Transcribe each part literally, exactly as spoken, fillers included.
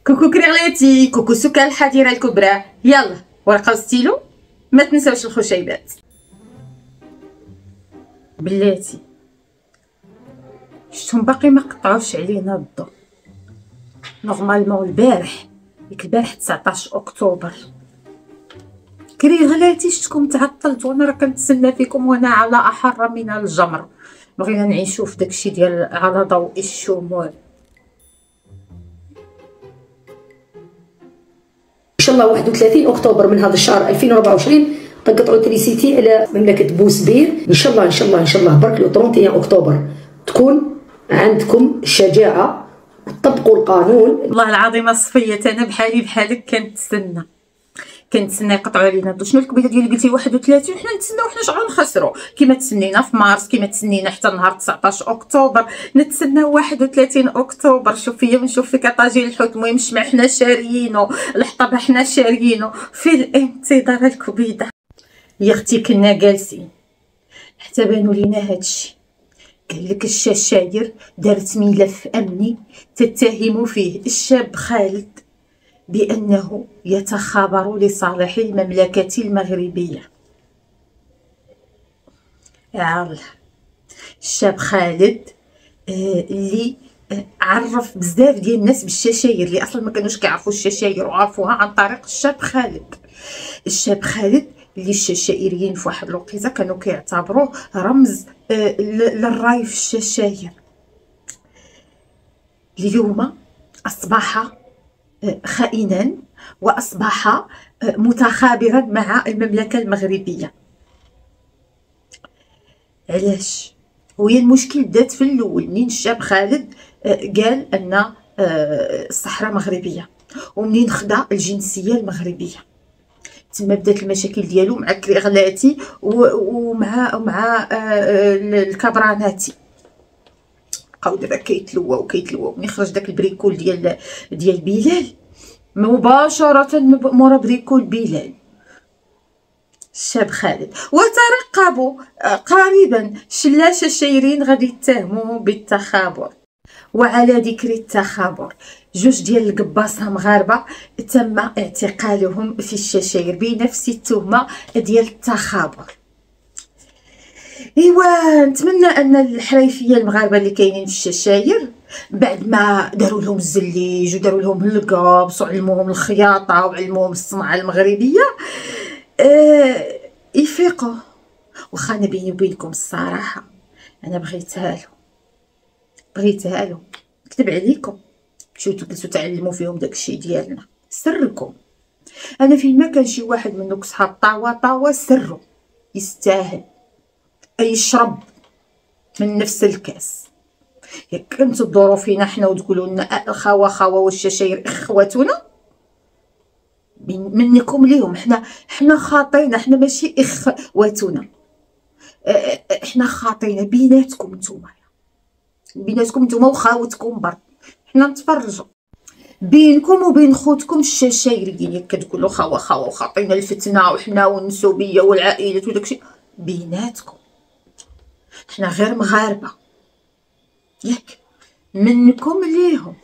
كوكو كريغلاتي، كوكو سكر الحديره الكبرى. يلا ورقه وستيلو، ما تنساوش الخشيبات. بلاتي شفتهم باقي ما قطعوش علينا الضو. نورمالمون البارح ديك البارح تسعطاش اكتوبر كريغلاتي شفتكم تعطلت وانا راه كنتسنى فيكم وانا على احر من الجمر. بغينا نعيشو في داكشي ديال على ضوء الشموع. ان شاء الله واحد وثلاثين اكتوبر من هذا الشهر ألفين وأربعة وعشرين تنقطعوا تريسيتي على مملكه بوسبير. ان شاء الله ان شاء الله ان شاء الله برك لو واحد وثلاثين اكتوبر تكون عندكم الشجاعه وتطبقوا القانون. والله العظيم صفيه انا بحالي بحالك كنتسنى كنتسنى يقطعوا علينا الضو. شنو القبيله ديالي قلتي واحد وثلاثين وحنا نتسناو حنا شغل نخسروا كيما تسنينا في مارس كيما تسنينا حتى نهار تسعطاش اكتوبر نتسناو واحد وثلاثين اكتوبر. شوف فيا ونشوف فيك طاجين الحوت المهم الشمع حنا شاريينو الحطب حنا شاريينو في الانتظار الكبيده. يا اختي كنا جالسين حتى بانوا لينا هادشي. قال لك الشاشاير دارت ملف امني تتهم فيه الشاب خالد بأنه يتخابر لصالح المملكة المغربية. يا الله الشاب خالد آه اللي آه عرف بزاف ديال الناس بالشاشاير اللي اصلا ما كانوش كيعرفوا الشاشاير وعرفوها عن طريق الشاب خالد. الشاب خالد اللي الشاشايريين في واحد الوقيته كانوا كيعتبروه رمز آه للراي في الشاشاير. اليوم اصبح خائنا واصبح متخابرا مع المملكه المغربيه. علاش؟ وهي المشكل بدات في الاول منين الشاب خالد قال ان الصحراء مغربيه ومنين خدا الجنسيه المغربيه تما بدات المشاكل ديالو مع كريغلاتي ومع مع الكبراناتي. بقاو دابا كيتلواو كيتلواو ملي خرج داك البريكول ديال ديال بلال مباشره مورا بريكول بلال الشاب خالد وترقبوا قريبا شلاشه الشايرين غادي يتهموا بالتخابر. وعلى ذكر التخابر جوج ديال القباصه مغاربه تم اعتقالهم في الشاشاير بنفس التهمه ديال التخابر. ايوا نتمنى ان الحريفيه المغاربه اللي كاينين في الشاشاير بعد ما داروا لهم الزليج وداروا لهم القابص وعلموهم الخياطه وعلموهم الصنعه المغربيه آه يفيقوا. واخا انا بيني وبينكم الصراحه انا بغيتها له بغيتها له نكتب عليكم مشيتو جلسوا تعلموا فيهم داكشي ديالنا سركم. انا فين ما كان شي واحد من دوك صحاب طاوه طاوه سرو يستاهل يشرب من نفس الكاس. ياك كنتو تدوروا فينا حنا وتقولوا لنا خوا خوا والشاشاير اخواتنا منكم ليهم حنا حنا خاطينا حنا ماشي اخواتنا حنا خاطينا بيناتكم نتوما بيناتكم نتوما وخاوتكم برك حنا نتفرجوا بينكم وبين خوتكم الشاشايريين. ياك كتقولوا خوا خوا وخاطينا الفتنه وحنا والنسوبيه والعائلات وداكشي بيناتكم حنا غير مغاربه ياك منكم ليهم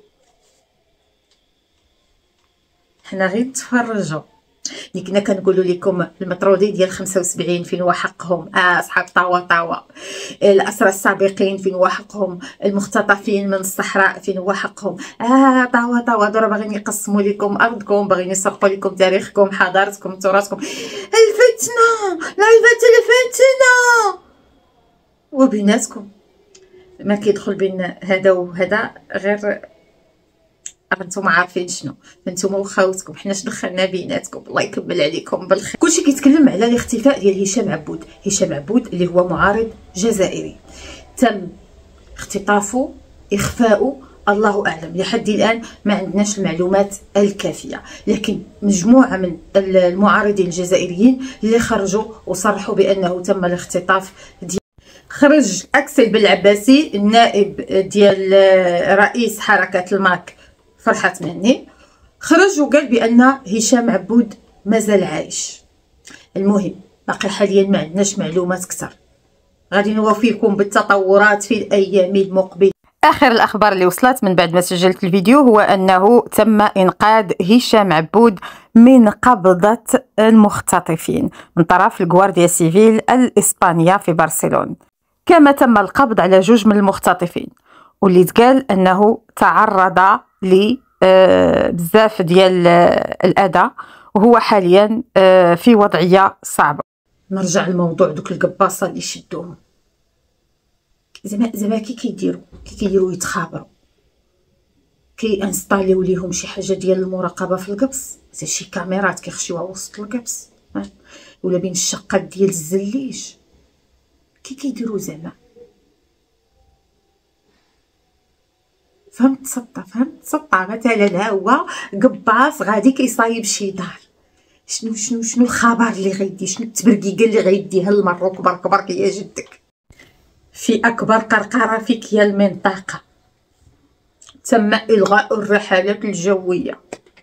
حنا غير نتفرجوا. اللي كنا كنقولوا لكم المطرودي ديال خمسة وسبعين فين هو حقهم اه اصحاب طاوه طاوه. الاسرى السابقين فين هو حقهم. المختطفين من الصحراء فين هو حقهم. اه طاوه طاوه دابا باغيين يقسموا لكم ارضكم باغيين يسرقوا لكم تاريخكم حضارتكم تراثكم. الفتنه لعبه الفتنه وبيناتكم ما كيدخل بين هذا وهذا غير انتم عارفين شنو انتم وخاوتكم حنا اش دخلنا بيناتكم. الله يكمل عليكم بالخير. كلشي كيتكلم على الاختفاء ديال هشام عبود. هشام عبود اللي هو معارض جزائري تم اختطافه اخفاؤه الله اعلم. لحد الان ما عندناش المعلومات الكافيه لكن مجموعه من المعارضين الجزائريين اللي خرجوا وصرحوا بانه تم الاختطاف ديال. خرج اكسل بالعباسي النائب ديال رئيس حركه الماك فرحات مهني خرج وقال بان هشام عبود مازال عايش. المهم باقي حاليا ما عندناش معلومات اكثر غادي نوافيكم بالتطورات في الايام المقبله. آخر الأخبار اللي وصلت من بعد ما سجلت الفيديو هو أنه تم إنقاذ هشام عبود من قبضة المختطفين من طرف الغوارديا سيفيل الإسبانية في برشلونة. كما تم القبض على جوج من المختطفين، واللي تقال أنه تعرض ل بزاف ديال الأذى، وهو حاليا في وضعية صعبة. نرجع للموضوع دوك القباصة اللي شدوهم، زعما زعما كي كيديروا كي كيديروا يتخابروا، كي انستاليو ليهم شي حاجه ديال المراقبه في القبص، زي شي كاميرات كيخشيوها وسط القبص ولا بين الشقات ديال الزليج، كي كيديروا زعما. فهمت سطا فهمت سطا مثلا ها هو قباص غادي كيصايب شي دار، شنو شنو شنو الخبر اللي غيدي، شنو التبرقيقه اللي غيديها للمروك برك برك يا جدك. في أكبر قرقرة في كيا المنطقة تم إلغاء الرحلات الجوية،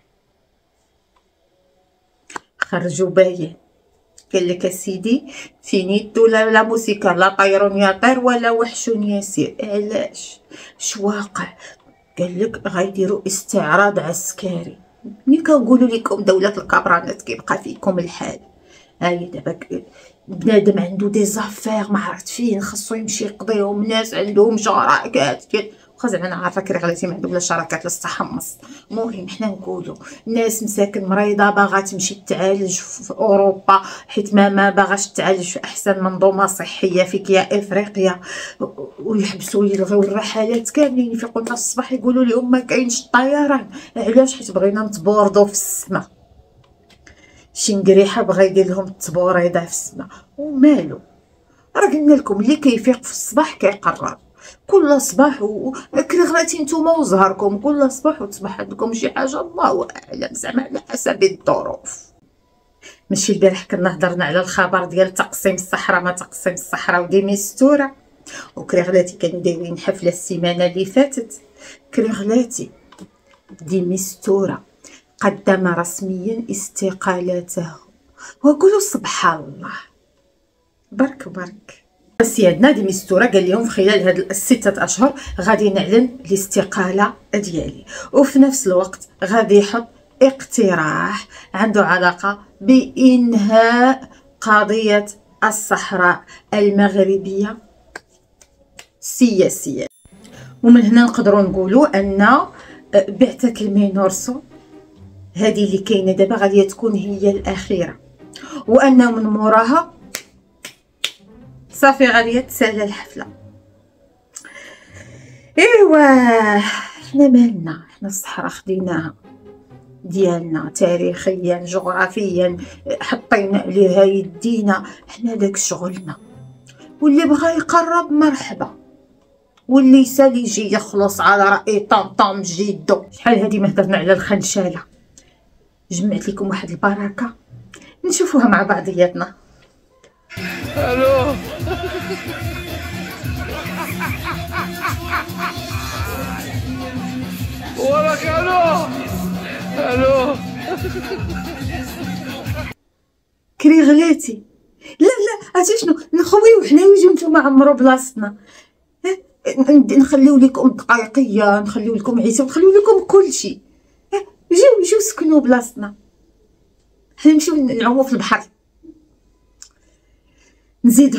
خرجوا باين قال لك اسيدي فينيتو لا لا موسيقى لا طير يطير ولا وحش يسير. علاش؟ شواقع؟ قال لك غيديروا استعراض عسكري. ملي كنقولوا لكم دولة الكبرانات كيبقى فيكم الحال، هاهي دابا بنادم عنده دي زافير ما عرفت فين خاصو يمشي يقضيهم، ناس عندهم شراكات ديال واخا زعما انا عارفه كري غلاتي ما عندهم لا شراكات لا استحمص. المهم حنا نقولوا ناس مساكن مريضه باغا تمشي تعالج في اوروبا حيت ما ما باغاش تعالج في احسن منظومه صحيه في كيا افريقيا، ويحبسوا يلغيو الرحلات كاملين، يفيقوا الناس الصباح يقولوا لهم ما كاينش الطيران. علاش؟ حيت بغينا نتبوردو في السما، شي نقريحه بغا يدير لهم التبوريضه في السما. ومالو، راه قلنا لكم اللي كيفيق في الصباح كيقرر كل صباح و... كري غلاتي نتوما وزهركم كل صباح وتصبح عندكم شي حاجه الله اعلم، زعما على حسب الظروف. ماشي البارح كنا هضرنا على الخبر ديال تقسيم الصحراء ما تقسيم الصحراء ودي مستوره، وكري غلاتي كانوا دايرين حفله السيمانه اللي فاتت. كري غلاتي دي مستوره قدم رسميا استقالته، وقولوا سبحان الله برك برك. سيادنا دي مستوره قال لهم في خلال هاد الستة اشهر غادي نعلن الاستقاله ديالي، وفي نفس الوقت غادي يحط اقتراح عنده علاقه بانهاء قضيه الصحراء المغربيه سياسيا. ومن هنا نقدروا نقولوا ان بعثه المينورسو هذه اللي كاينه دابا غادي تكون هي الاخيره، وان من موراها صافي غادي تسالى الحفله. ايوا حنا مالنا، حنا الصحراء خديناها ديالنا تاريخيا جغرافيا حطينا عليها يدينا، حنا داك شغلنا، واللي بغى يقرب مرحبا، واللي يسال يجي يخلص على راي طمطم جيدو. شحال هادي ما هضرنا على الخنشاله، جمعت لكم واحد البركه نشوفوها مع بعضياتنا. الو وراك الو الو كري غلاتي. لا لا عرفتي شنو، نخويو حنا ويجيو نتوما عمرو بلاصتنا، نخليو لكم دقائقيه، نخليو لكم عيسى، ونخليو لكم كلشي. جيو جيو سكنوا بلاصتنا، حنا نمشيو نعومو في البحر نزيدو.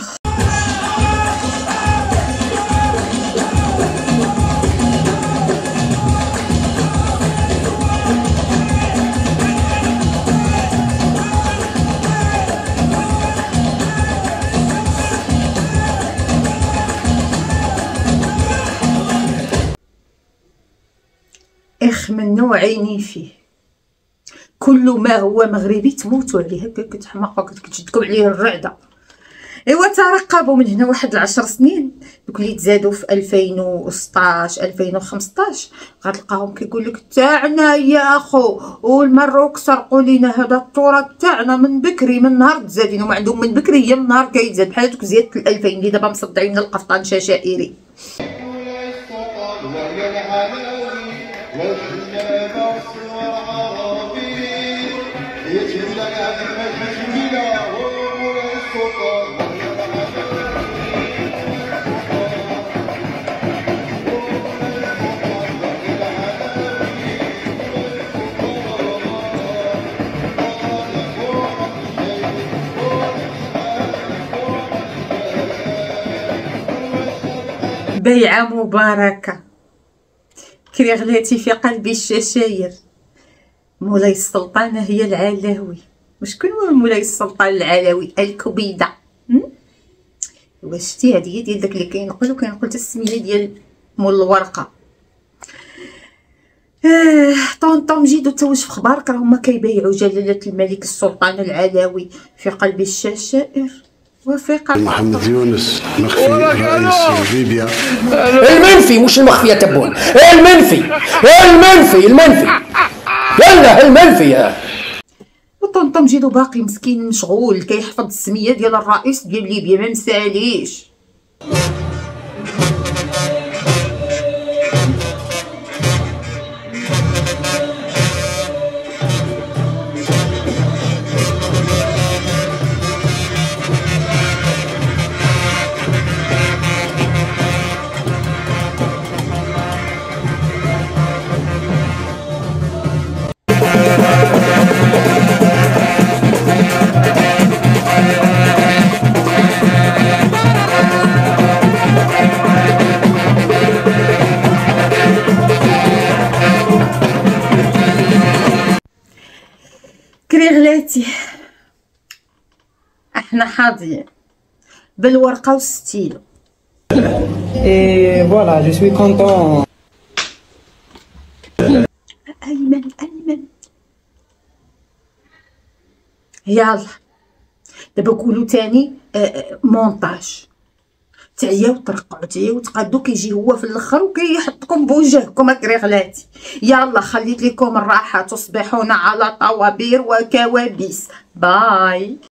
اخ منو عيني فيه، كل ما هو مغربي تموتوا عليه، هكا كتحماقوا كتجدكم عليه الرعده. ايوا ترقبوا من هنا واحد العشر سنين دوك اللي تزادوا في ألفين وسطاش ألفين وخمسطاش غتلقاهم كيقول لك تاعنا يا اخو، والمروك سرقوا لينا هذا التراث تاعنا من بكري، من نهار تزادين، وما عندهم من بكري هي من نهار كيتزاد، بحال دوك زياده الألفين اللي دابا مصدعين القفطان شاشائري. بيعة مباركة. كريغلاتي في قلبي الششاير. مولاي السلطانة هي العلاوي. وشكون هو مولاي السلطان العلاوي؟ الكبيدة. واش شتي هادي ديال داك اللي كينقل وكينقل حتى السميه ديال مول الورقه. اه طونطون جيدو تا واش في خبارك؟ راه هما كيبايعوا جلاله الملك السلطان العلاوي في قلب الشاشائر. وفيق محمد يونس مخفي رئيس في ليبيا. المنفي مش المخفي يا تبون، المنفي المنفي المنفي يلا المنفي. وطنطم جيدو باقي مسكين مشغول كيحفظ السميه ديال الرئيس ديال ليبيا ما مساليش. كريغلاتي احنا حاضيين بالورقه والستيلو. Et voilà, je suis content. ايمن ايمن يلا دابا قولوا تاني مونتاج. تعياو ترقعوا تعياو تقادو كيجي هو في الاخر وكيحطكم بوجهكم كريغلاتي. يلا خليت لكم الراحه تصبحون على طوابير وكوابيس. باي.